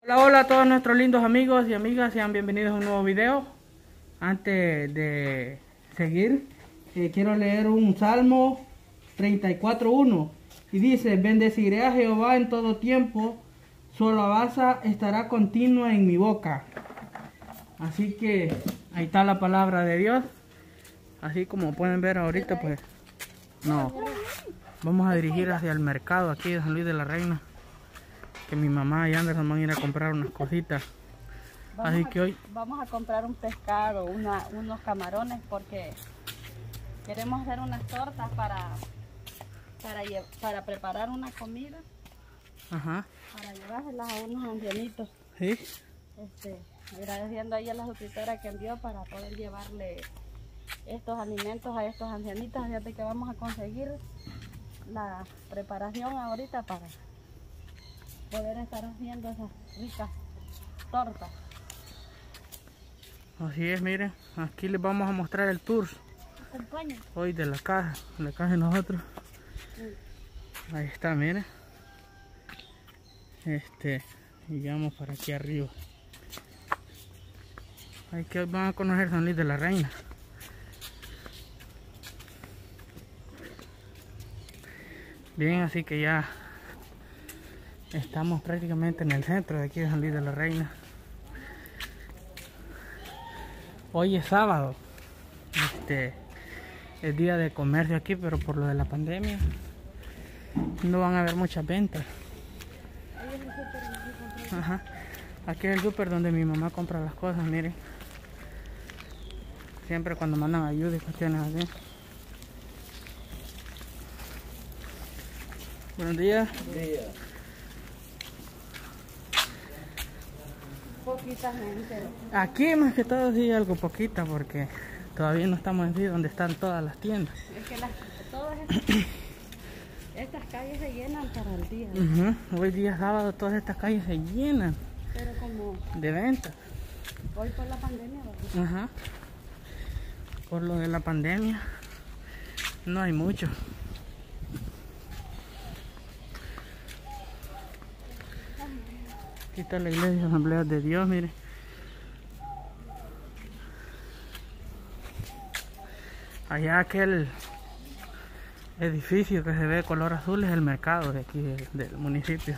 Hola, hola a todos nuestros lindos amigos y amigas, sean bienvenidos a un nuevo video. Antes de seguir, quiero leer un Salmo 34:1 y dice: bendeciré a Jehová en todo tiempo, su alabanza estará continua en mi boca. Así que ahí está la palabra de Dios. Así como pueden ver ahorita, pues vamos a dirigir hacia el mercado aquí de San Luis de la Reina, que mi mamá y Anderson van a ir a comprar unas cositas. Así que hoy vamos a comprar un pescado, unos camarones, porque queremos hacer unas tortas para preparar una comida. Ajá. Para llevárselas a unos ancianitos. Sí. Agradeciendo ahí a la suscriptora que envió para poder llevarle estos alimentos a estos ancianitos. Fíjate que vamos a conseguir la preparación ahorita para poder estar haciendo esas ricas tortas. Así es, miren, aquí les vamos a mostrar el tour hoy de la casa de nosotros. Ahí está, miren. Y vamos para aquí arriba. Ahí que hoy van a conocer San Luis de la Reina. Bien, así que ya estamos prácticamente en el centro de aquí de San Luis de la Reina. Hoy es sábado. Es día de comercio aquí, pero por lo de la pandemia no van a haber muchas ventas. Ajá. Aquí es el súper donde mi mamá compra las cosas, miren. Siempre cuando mandan ayuda y cuestiones así. Buenos días. Buenos días. Poquita gente. Aquí más que todo sí algo poquita, porque todavía no estamos en sí donde están todas las tiendas. Es que todas estas calles se llenan para el día. Hoy día sábado todas estas calles se llenan. Pero como de venta. Hoy por la pandemia, ¿verdad? Ajá. Por lo de la pandemia no hay mucho. Aquí está la iglesia Asamblea de Dios, miren. Allá aquel edificio que se ve de color azul es el mercado de aquí del municipio.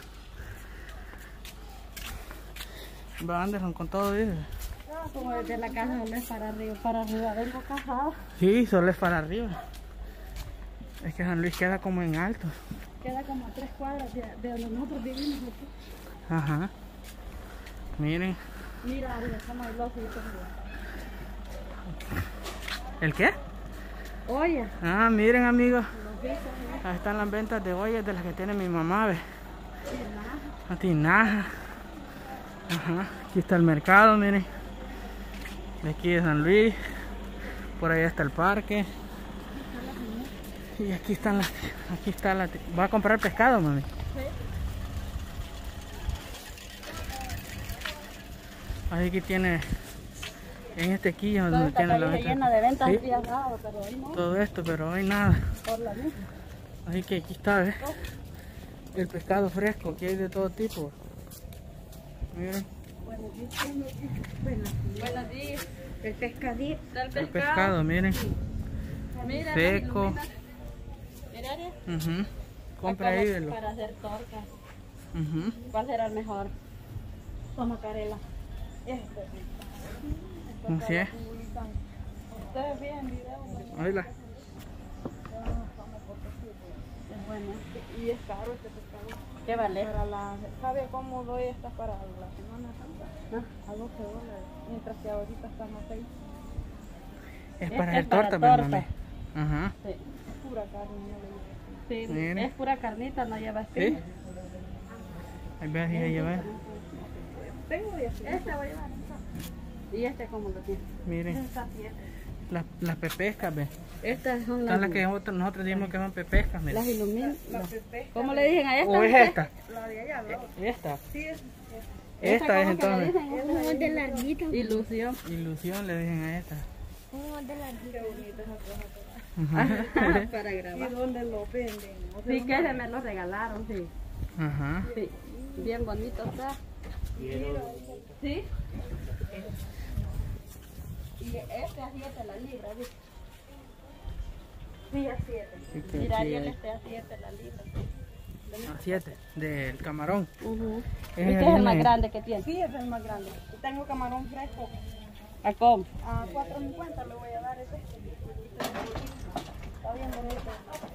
Va Anderson con todo, dice. Como desde la casa solo es para arriba, vengo casada. Sí, solo es para arriba. Es que San Luis queda como en alto. Queda como a 3 cuadras de donde nosotros vivimos aquí. Ajá. Miren. Mira, estamos el ojo. ¿El qué? Olla. Ah, miren, amigos. Ahí están las ventas de ollas de las que tiene mi mamá, ¿ve? La tinaja. Ajá. Aquí está el mercado, miren. De aquí de San Luis. Por allá está el parque. Y aquí están las. Aquí está la. ¿Va a comprar pescado, mami? Sí. Así que tiene. En este quillo donde tiene la venta. Llena de ventas, ¿sí? Pero hoy no. Todo esto, pero hoy nada. Por la misma. Así que aquí está, ¿ves? El pescado fresco, aquí hay de todo tipo. Miren. Buenos días. El pescadito. El pescado, miren. Mira, seco. Mira. Compra ahí de para hacer tortas. ¿Cuál será el mejor? Toma carela. Así es. Ustedes ven video. Oíla. Es bueno. Y es caro este pescado. ¿Qué vale? ¿Sabe cómo doy estas para la Semana Santa? A $12, mientras que ahorita están a 6. Es para hacer torta, mami. Ajá. Sí. Es pura carne, no le Sí, miren. es pura carnita, no lleva espina. ¿Sí? Ahí ves, ahí lleva. tengo 10. Este voy a llevar. ¿Y cómo lo tiene? Miren. Las pepescas, ¿ves? Estas son Son las que nosotros decimos que son pepescas, miren. las iluminan. ¿Cómo le dicen a esta? ¿O es esta? La de allá, ¿no? ¿Esta? Sí, es. Esta es entonces. Es de larguita. Ilusión. Ilusión le dicen a esta. Qué bonita esa cosa. Para grabar. ¿Y dónde lo venden? Sí, que se me lo regalaron, sí. Ajá. Sí, bien bonito está. ¿Sí? Y este a 7 la libra, ¿viste? Sí, a 7. Sí, que Mira, aquí Ariel, hay- este a 7 la libra. A 7 del camarón. Este es el más grande que tiene. Sí, ese es el más grande. Y tengo camarón fresco. ¿A cómo? A 4.50 le voy a dar ese. Está bien bonito.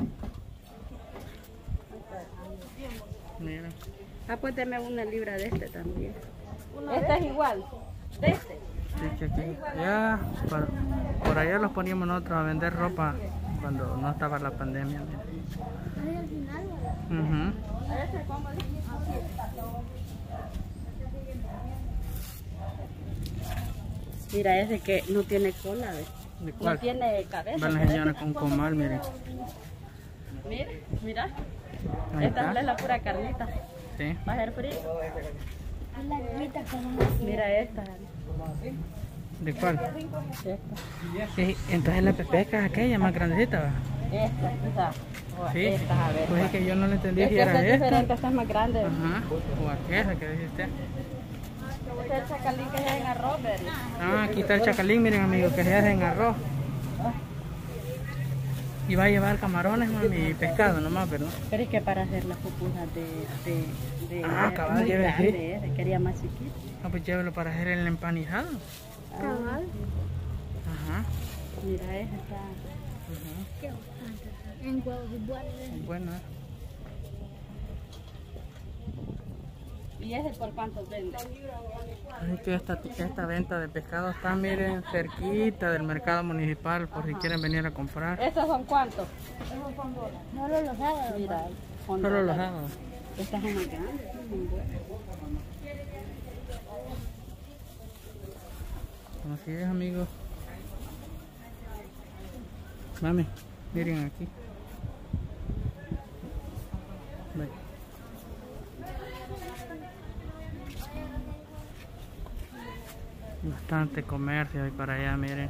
Mira. Ah, pues deme una libra de este también. Este es igual. De este. Sí, que aquí, ya, por allá los poníamos nosotros a vender ropa cuando no estaba la pandemia. Mira. Este, ¿cómo dice? Mira, ese que no tiene cola, ¿ves? ¿De No cuál? tiene cabeza. Van las señoras con comal, miren. Mira, mira. Ahí Esta está. es la pura carnita. Sí. Va a ser frío. Mira esta. ¿De cuál? Esta. Sí, entonces la pepeca es aquella más grandecita, ¿va? Esta, esa. O Sí. esta, a ver. Pues es que yo no le entendí Es si que esta era es esta. diferente, esta es más grande. Ajá. O aquella que dice usted. Este es el chacalín que es en arroz, ¿verdad? Ah, aquí está el chacalín, miren amigos, que se hace en arroz. Y va a llevar camarones, mami, y pescado nomás, ¿verdad? Pero es que para hacer las pupusas de Ah, cabal, muy lleve, sí. grande, quería más chiquito. Ah, pues llévelo para hacer el empanizado. Cabal. Ajá. Mira, esa está. Bueno. ¿Y ese por cuánto vende? Así que esta venta de pescado está, miren, cerquita del mercado municipal, por si quieren venir a comprar. ¿Estos son cuántos? Solo los sábados. Mira, son Solo los dólares. hago. Estas son más grandes, son buenas. Así es, amigos. Mami, miren aquí. Ve. Bastante comercio hay para allá, miren.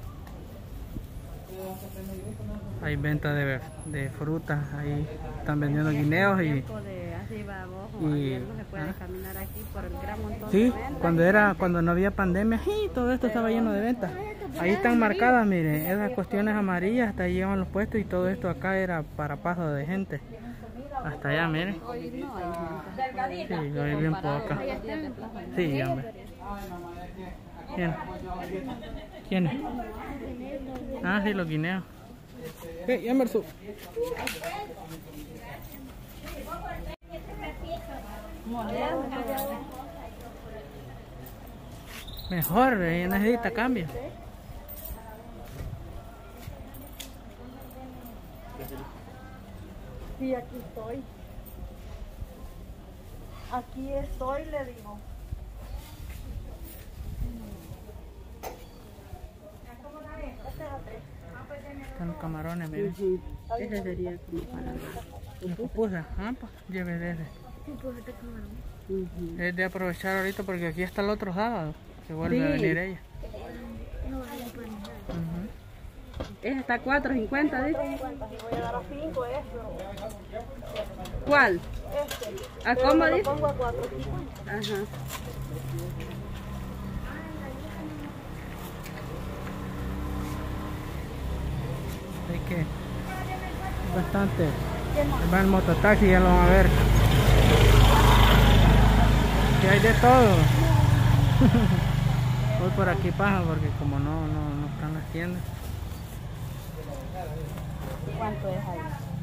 Hay venta de frutas, ahí están vendiendo guineos y... Tiempo de arriba abajo, y- ayer no se puede caminar aquí por el gran montón Sí, de ventas. cuando no había pandemia, sí, todo esto estaba lleno de ventas. Ahí están marcadas, miren, esas cuestiones amarillas, hasta ahí llevan los puestos y todo esto acá era para paso de gente. Hasta allá, miren. Hoy no hay gente. Sí, hoy bien poca. Sí, hombre. ¿Quién? ¿Quién? Ah, sí, los guineos. Emerson. Mejor, necesita cambio. Sí, aquí estoy. Aquí estoy, le digo. Están los camarones, miren. Ese sería como para... Las pupusas, ah, pues, lleve de ese. Es de aprovechar ahorita porque aquí está el otro sábado, que vuelve a Sí. venir ella. Ese está a 4.50, dice. 50, y voy a dar a 5 esto. ¿Cuál? Este. ¿A Pero cómo me lo dice? pongo a 4.50. Ajá. Así que bastante. Va el mototaxi, ya lo van a ver. Que hay de todo. Voy por aquí paja porque como no están las tiendas. ¿Cuánto es ahí?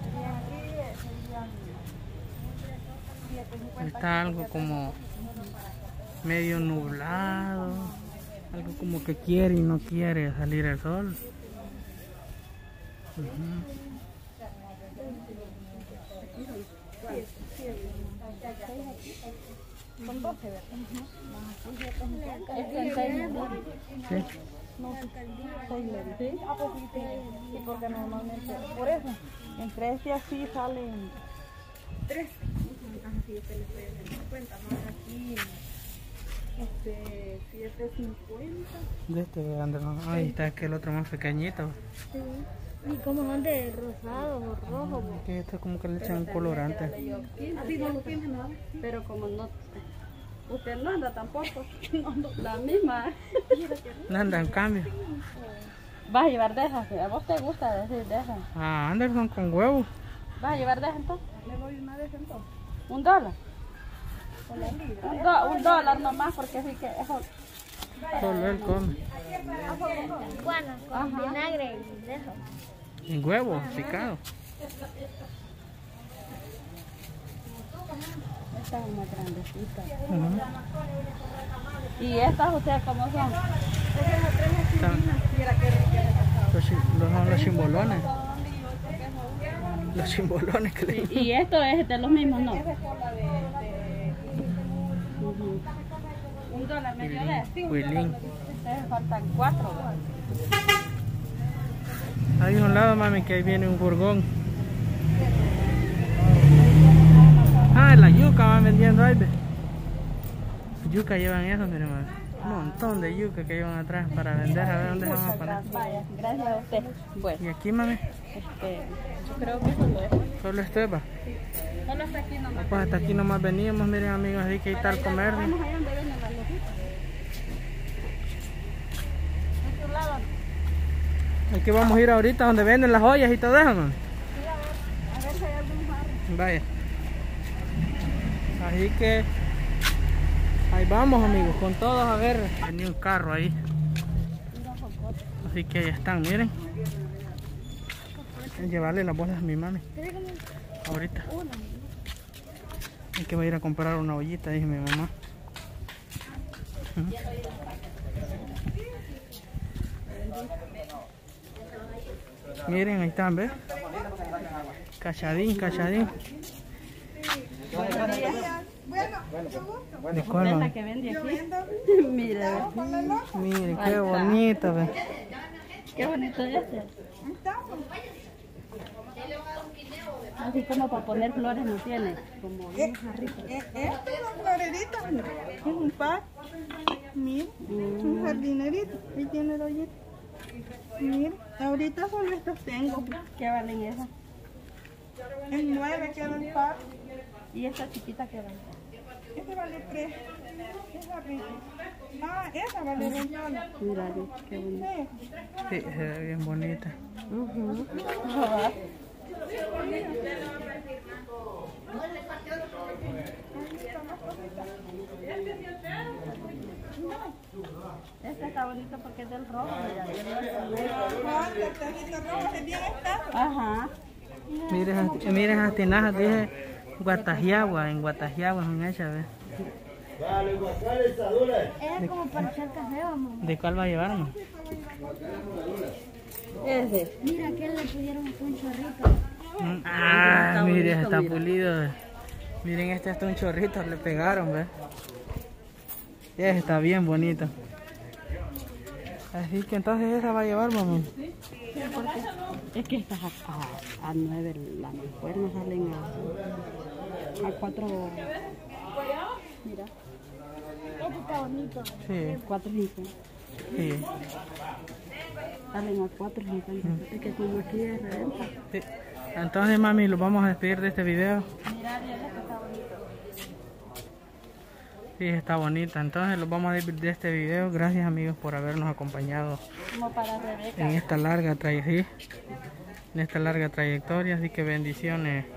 Está algo como medio nublado, algo como que quiere y no quiere salir el sol. Son 12, ¿verdad? Este es 6. Sí. No, 6 le di. Ah, pues sí, sí, porque normalmente, por eso, entre este así salen 3. Así usted le puede dar cuenta, ¿no? Aquí, 7.50. De este grande, ¿no? Ahí está aquel otro más pequeñito. Sí. ¿Y cómo son de rosado o rojo? Que esto como que le echan un colorante. Así no lo tiene nada. Pero como no... Usted no anda tampoco. No, la misma. No anda en cambio. ¿Vas a llevar de esas? ¿A vos te gusta decir de esas? Ah, Anderson con huevo. ¿Vas a llevar de esas entonces? Le doy una vez entonces. $1. Con la libra. $1 nomás porque sí que eso. Solo él come. Bueno, con vinagre y de eso. En huevo, picado. Esta es más grandecita. Ujú. ¿Y estas ustedes cómo son? Son los chimbolones. Los chimbolones que le Y esto es de los mismos, ¿no? Ujú. $1 medio de. Huilín. Ustedes faltan 4. Ahí a un lado, mami, que ahí viene un furgón. Ah, la yuca van vendiendo ahí, ve. Yuca llevan eso, mire, mami. Un montón de yuca que llevan atrás para vender. A ver dónde se van a poner. Vaya, gracias a usted. Bueno, Y aquí, mami, yo creo que solo es. solo esto va. Solo hasta aquí nomás. Pues hasta aquí nomás veníamos, miren, amigos, así que ahí está el comercio. Vamos allá donde venden las lojitas. ¿A tu lado? Aquí vamos a ir ahorita donde venden las joyas y todo eso, mami. Sí, a ver si hay algún barrio. Vaya. Así que ahí vamos, amigos, con todos a ver. Venía un carro ahí. Así que ahí están, miren. Voy a llevarle las bolsas a mi mami. Ahorita. Es que voy a ir a comprar una ollita, dije mi mamá. Miren, ahí están, ¿ves? Cachadín, cachadín. ¿De cuál, Esta mami? que vende aquí. Mira, Miren, qué bonito, ¿ves? qué bonito es este. Así como para poner flores no tiene. Como un jarrito. Estas son floreritas. Es un par. Mira, un jardinerito. Ahí tiene la ollita. Mira, ahorita solo estos tengo. ¿Qué valen esas? Es 9 queda el par. ¿Y esta chiquita qué vale? Este vale 3. Esa rica. Ah, esa vale 21. Mira, qué bonito. Sí. Sí, se ve bien bonita. Este está bonito porque es del rojo. Ah, el tejito rojo es bien escaso. Ajá. Miren esas tinajas, dije Guatajiagua, en Guatajiagua son hechas, ¿ves? Era como para echar café, vamos. ¿De cuál va a llevar, no? Ese. Mira que le pusieron un chorrito. Ah, está miren, bonito, está mira. pulido. Miren, este hasta un chorrito le pegaron, ¿ves? Ese está bien bonito. Así que entonces esa va a llevar, mamá. Es que estas a 9, las cuernas salen a 4. Mira, Este está bonito. Sí, 4.50. sí, Salen a 4.50. Es que como aquí es reventa. sí. Entonces, mami, los vamos a despedir de este video. Mira, Diana, que está bonito. Sí, está bonita. Entonces los vamos a despedir de este video. Gracias, amigos, por habernos acompañado Como para Rebeca. en esta larga trayectoria. Así que bendiciones.